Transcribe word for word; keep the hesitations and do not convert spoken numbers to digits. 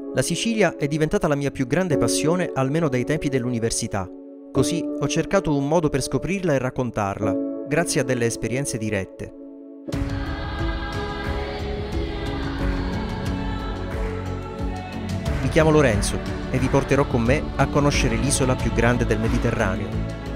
La Sicilia è diventata la mia più grande passione almeno dai tempi dell'università. Così ho cercato un modo per scoprirla e raccontarla, grazie a delle esperienze dirette. Mi chiamo Lorenzo e vi porterò con me a conoscere l'isola più grande del Mediterraneo.